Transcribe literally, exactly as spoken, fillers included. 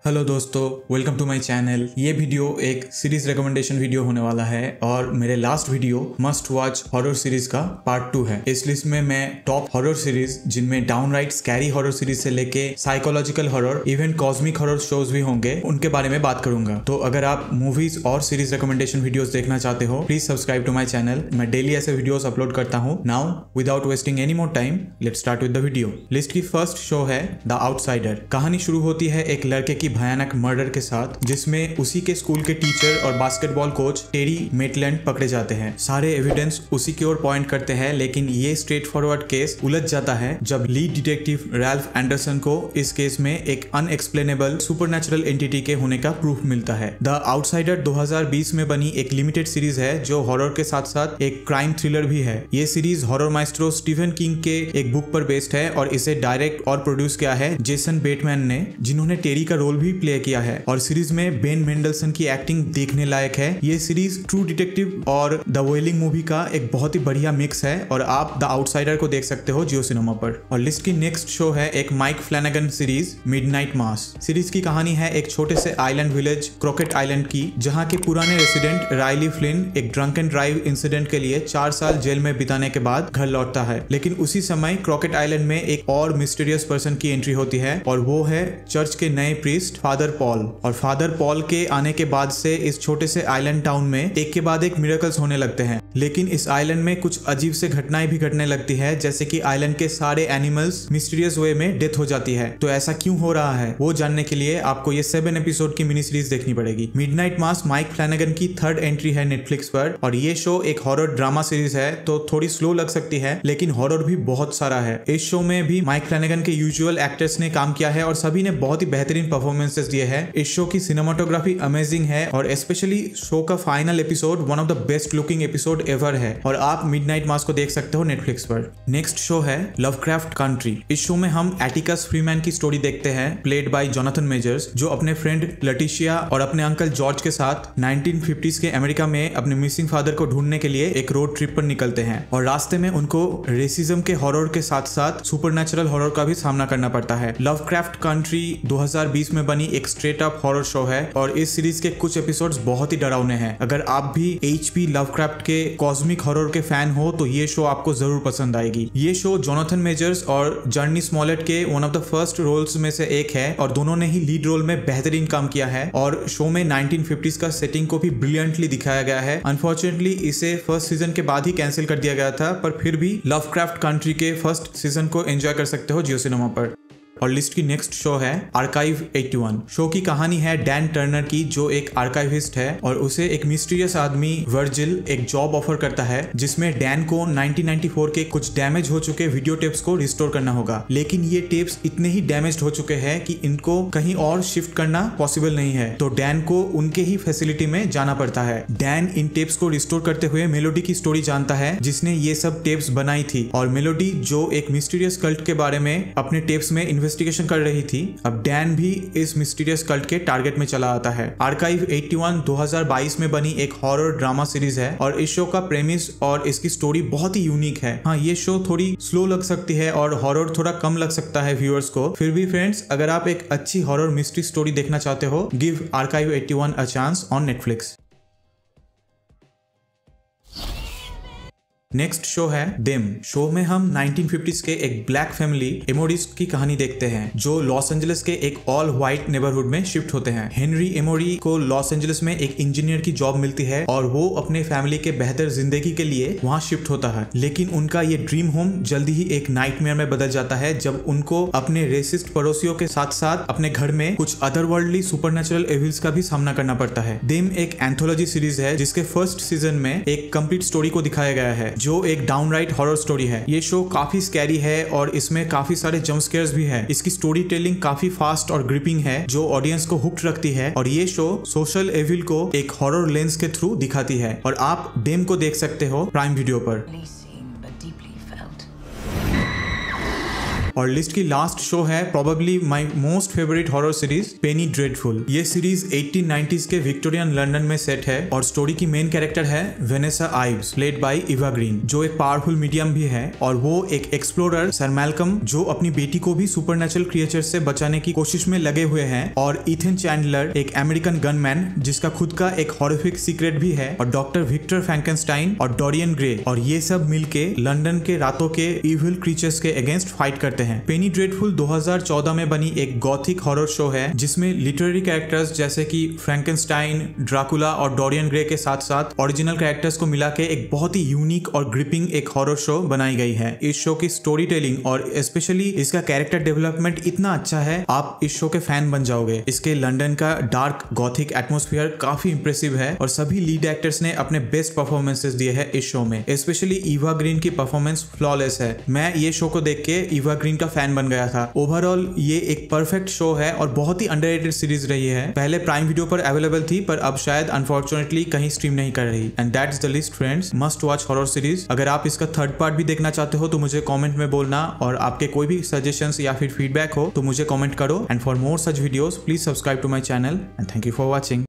Hello दोस्तों, welcome to my channel. ये video एक सीरीज रिकमेंडेशन वीडियो होने वाला है और मेरे last video must watch horror series का पार्ट टू है। इस लिस्ट में मैं टॉप हॉरर सीरीज जिनमें डाउनराइट स्कैरी हॉरर सीरीज से लेके psychological horror even cosmic horror shows भी होंगे, उनके बारे में बात करूंगा। तो अगर आप मूवीज और सीरीज रिकमेंडेशन वीडियोस देखना चाहते हो please subscribe to my channel. मैं डेली ऐसे वीडियोस अपलोड करता हूँ। Now without wasting any more time let's start with the video. List की फर्स्ट शो है द आउटसाइडर। कहानी शुरू होती है एक लड़के की भयानक मर्डर के साथ, जिसमें उसी के स्कूल के टीचर और बास्केटबॉल कोच टेरी मेटलैंड पकड़े जाते हैं। सारे एविडेंस उसी की ओर पॉइंट करते हैं, लेकिन ये स्ट्रेट फॉरवर्ड केस उलझ जाता है जब लीड डिटेक्टिव रैल्फ एंडरसन को इस केस में एक अनएक्सप्लेनेबल सुपरनैचुरल एंटिटी के होने का प्रूफ मिलता है। द आउटसाइडर दो हज़ार बीस में बनी एक लिमिटेड सीरीज है जो हॉरर के साथ साथ एक क्राइम थ्रिलर भी है। ये series horror maestro Stephen King के एक बुक पर बेस्ड है और इसे डायरेक्ट और प्रोड्यूस किया है जेसन बेटमैन ने, जिन्होंने टेरी का रोल भी प्ले किया है। और सीरीज में बेन मेंडलसन की एक्टिंग देखने लायक है। ये सीरीज ट्रू डिटेक्टिव और द वेलिंग मूवी का एक बहुत ही बढ़िया मिक्स है और आप द आउटसाइडर को देख सकते हो जियो सिनेमा पर। और लिस्ट की नेक्स्ट शो है एक Mike Flanagan series Midnight Mass. Series की कहानी है एक छोटे से आइलैंड विलेज क्रॉकेट आइलैंड की, जहाँ के पुराने रेसिडेंट राइली फ्लिन एक ड्रंक एंड ड्राइव इंसिडेंट के लिए चार साल जेल में बिताने के बाद घर लौटता है। लेकिन उसी समय क्रॉकेट आइलैंड में एक और मिस्टीरियस पर्सन की एंट्री होती है और वो है चर्च के नए प्रीस्ट फादर पॉल। और फादर पॉल के आने के बाद से इस छोटे से आइलैंड टाउन में एक के बाद एक मिरेकल्स होने लगते हैं। लेकिन इस आइलैंड में कुछ अजीब से घटनाएं भी घटने लगती है, जैसे कि आइलैंड के सारे एनिमल्स मिस्टीरियस वे में डेथ हो जाती है। तो ऐसा क्यों हो रहा है वो जानने के लिए आपको ये सेवन एपिसोड की मिनी सीरीज देखनी पड़ेगी। मिडनाइट मास माइक फ्लैनेगन की थर्ड एंट्री है नेटफ्लिक्स पर और ये शो एक हॉरर ड्रामा सीरीज है, तो थोड़ी स्लो लग सकती है लेकिन हॉरर भी बहुत सारा है। इस शो में भी माइक फ्लैनेगन के यूजुअल एक्टर्स ने काम किया है और सभी ने बहुत ही बेहतरीन परफॉर्मेंसेस दिए हैं। इस शो की सिनेमाटोग्राफी अमेजिंग है और स्पेशली शो का final episode one of the best looking episode ever है और आप मिडनाइट मास को देख सकते हो नेटफ्लिक्स पर। नेक्स्ट शो है लवक्राफ्ट कंट्री। इस शो में हम एटिकस फ्रीमैन की स्टोरी देखते हैं, प्लेड बाय जोनाथन मेजर्स, जो अपने फ्रेंड लटिशिया और अपने अंकल जॉर्ज के साथ नाइनटीन फिफ्टीज़ के अमेरिका में अपने मिसिंग फादर को ढूंढने के लिए एक रोड ट्रिप पर निकलते हैं और रास्ते में उनको रेसिज्म के हॉरर के साथ साथ सुपरनैचुरल हॉरर का भी सामना करना पड़ता है। लवक्राफ्ट कंट्री दो हज़ार बीस में बनी एक स्ट्रेट अप हॉरर शो है और इस सीरीज के कुछ एपिसोड्स बहुत ही डरावने हैं। अगर आप भी एच पी लवक्राफ्ट के कॉस्मिक हॉरर के फैन हो तो ये शो आपको जरूर पसंद आएगी। ये शो जोनाथन मेजर्स और जर्नी स्मॉलेट के one of the first roles में से एक है और दोनों ने ही लीड रोल में बेहतरीन काम किया है और शो में नाइनटीन फिफ्टीज़ का सेटिंग को भी ब्रिलियंटली दिखाया गया है। अनफॉर्चुनेटली इसे फर्स्ट सीजन के बाद ही कैंसिल कर दिया गया था, पर फिर भी लवक्राफ्ट कंट्री के फर्स्ट सीजन को एंजॉय कर सकते हो जियो सिनेमा पर। और लिस्ट की नेक्स्ट शो है आर्काइव इक्यासी। शो की कहानी है डैन टर्नर की, जो एक आर्काइविस्ट है और उसे एक मिस्टीरियस आदमी वर्जिल एक जॉब ऑफर करता है जिसमें डैन को नाइनटीन नाइंटी फोर के कुछ डैमेज हो चुके वीडियो टेप्स को रिस्टोर करना होगा। लेकिन ये टेप्स इतने ही डैमेज हो चुके हैं कि इनको कहीं और शिफ्ट करना पॉसिबल नहीं है, तो डैन को उनके ही फैसिलिटी में जाना पड़ता है। डैन इन टेप्स को रिस्टोर करते हुए मेलोडी की स्टोरी जानता है, जिसने ये सब टेप्स बनाई थी और मेलोडी जो एक मिस्टीरियस कल्ट के बारे में अपने टेप्स में इन्वेस्टिगेशन कर रही थी। अब डैन भी इस मिस्टीरियस कल्ट के टारगेट में चला आता है। आर्काइव इक्यासी दो हज़ार बाईस में बनी एक हॉरर ड्रामा सीरीज है और इस शो का प्रेमिस और इसकी स्टोरी बहुत ही यूनिक है। हाँ, ये शो थोड़ी स्लो लग सकती है और हॉरर थोड़ा कम लग सकता है व्यूअर्स को, फिर भी फ्रेंड्स अगर आप एक अच्छी हॉरर मिस्ट्री स्टोरी देखना चाहते हो, गिव आर्काइव इक्यासी a chance on Netflix. Next show है देम। शो में हम नाइनटीन फिफ्टीज़ के एक ब्लैक फैमिली एमोरीज की कहानी देखते हैं जो लॉस एंजलिस के एक ऑल व्हाइट नेबरहुड में शिफ्ट होते हैं। हेनरी एमोरी को लॉस एंजलिस में एक इंजीनियर की जॉब मिलती है और वो अपने फैमिली के बेहतर जिंदगी के लिए वहां शिफ्ट होता है। लेकिन उनका ये ड्रीम होम जल्दी ही एक नाइटमेयर में बदल जाता है जब उनको अपने रेसिस्ट पड़ोसियों के साथ साथ अपने घर में कुछ अदरवर्ल्डली सुपरनैचुरल एविल्स का भी सामना करना पड़ता है। देम एक एंथोलॉजी सीरीज है जिसके फर्स्ट सीजन में एक कंप्लीट स्टोरी को दिखाया गया है जो एक डाउनराइट हॉरर स्टोरी है। ये शो काफी स्कैरी है और इसमें काफी सारे जंप स्केयर्स भी है। इसकी स्टोरी टेलिंग काफी फास्ट और ग्रिपिंग है जो ऑडियंस को हुक्ड रखती है और ये शो सोशल एविल को एक हॉरर लेंस के थ्रू दिखाती है और आप डेम को देख सकते हो प्राइम वीडियो पर। और लिस्ट की लास्ट शो है probably my most favourite horror series Penny Dreadful. ये सीरीज एटीन नाइंटीज़ के विक्टोरियन लंदन में सेट है और स्टोरी की मेन कैरेक्टर है Vanessa Ives played by Eva Green, जो एक पावरफुल मीडियम भी है और वो एक एक्सप्लोरर सर मैल्कम जो अपनी बेटी को भी सुपरनेचुरल क्रिएचर से बचाने की कोशिश में लगे हुए हैं, और इथन चैंडलर एक अमेरिकन गनमैन जिसका खुद का एक हॉरिफिक सीक्रेट भी है, और डॉक्टर विक्टर फ्रैंकेनस्टाइन और डोरियन ग्रे, और ये सब मिलके लंदन के रातों के इविल क्रीचर्स के अगेंस्ट फाइट करते हैं। पेनी ड्रेडफुल दो हज़ार चौदह में बनी एक गॉथिक हॉरर शो है जिसमें लिटरेरी कैरेक्टर्स जैसे कि फ्रैंकेनस्टाइन, ड्राकुला और डोरियन ग्रे के साथ साथ ओरिजिनल कैरेक्टर्स को मिला के एक बहुत ही यूनिक और ग्रिपिंग एक हॉरर शो बनाई गई है। इस शो की स्टोरी टेलिंग और स्पेशली इसका कैरेक्टर डेवलपमेंट इतना अच्छा है, आप इस शो के फैन बन जाओगे। इसके लंदन का डार्क गॉथिक एटमॉस्फेयर काफी इंप्रेसिव है और सभी लीड एक्टर्स ने अपने बेस्ट परफॉर्मेंसेस दिए हैं इस शो में। स्पेशली ईवा ग्रीन की परफॉर्मेंस फ्लॉलेस है। मैं ये शो को देख के ईवा ग्रीन का फैन बन गया था। ओवरऑल ये एक परफेक्ट शो है और बहुत ही अंडररेटेड सीरीज रही है। पहले प्राइम वीडियो पर अवेलेबल थी पर अब शायद अनफॉर्चुनेटली कहीं स्ट्रीम नहीं कर रही। And that's the list friends, must watch horror series. अगर आप इसका थर्ड पार्ट भी देखना चाहते हो तो मुझे कमेंट में बोलना, और आपके कोई भी सजेशंस या फिर फीडबैक हो तो मुझे कमेंट करो। And for more such videos please subscribe to my channel and thank you for watching.